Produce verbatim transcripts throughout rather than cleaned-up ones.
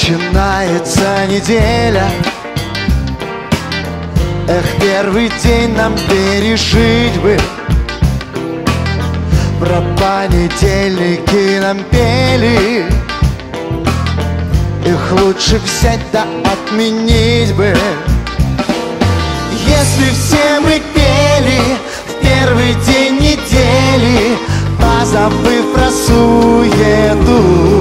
Начинается неделя. Эх, первый день нам пережить бы. Про понедельники нам пели. Их лучше взять да отменить бы. Если все мы пели в первый день недели, позабыв про суету,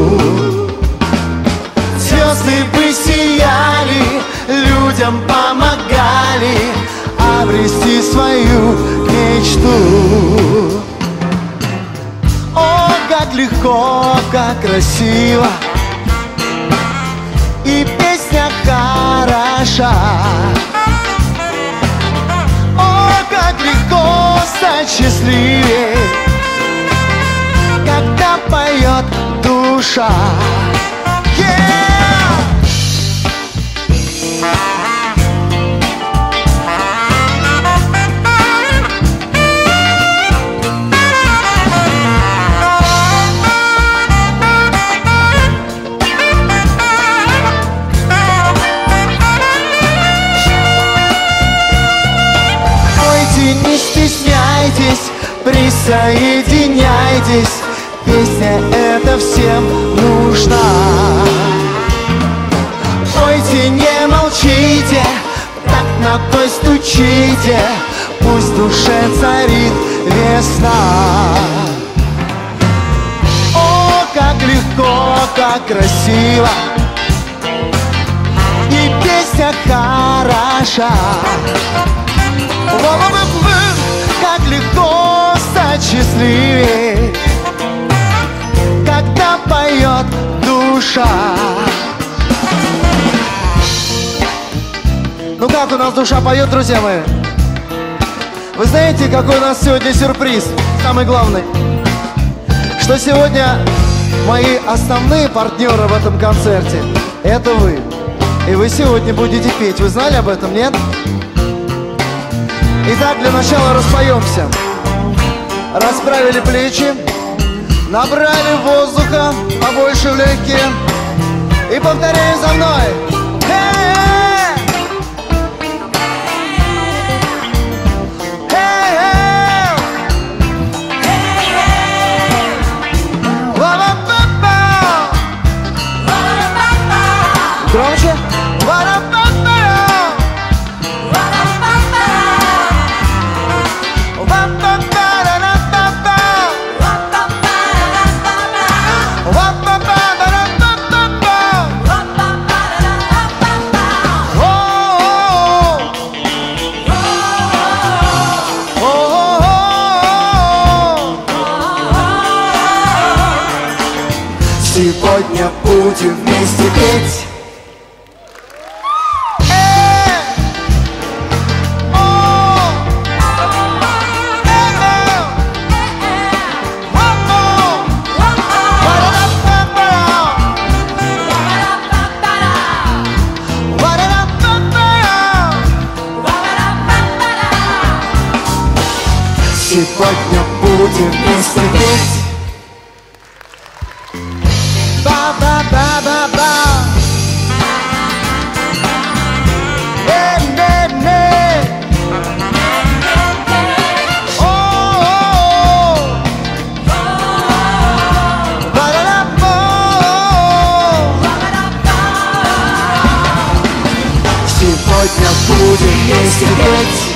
звезды бы сияли, людям помогали обрести свою мечту. О, как легко, как красиво, и песня хороша. О, как легко стать счастливее, когда поет душа. Не стесняйтесь, присоединяйтесь, песня эта всем нужна. Пойте, не молчите, так ногой стучите, пусть в душе царит весна. О, как легко, как красиво, и песня хороша. Как легко стать счастливее, когда поет душа. Ну как у нас душа поет, друзья мои? Вы знаете, какой у нас сегодня сюрприз? Самый главный, что сегодня мои основные партнеры в этом концерте — это вы. И вы сегодня будете петь. Вы знали об этом, нет? Итак, для начала распоемся. Расправили плечи, набрали воздуха побольше в легкие и повторяем за мной. Громче. Сегодня будем вместе петь. Сегодня будем вместе петь. Ба-ба-ба-ба-ба. Э-не-не. О-о-о. Ба-да-да-ба. Сегодня будем вместе петь.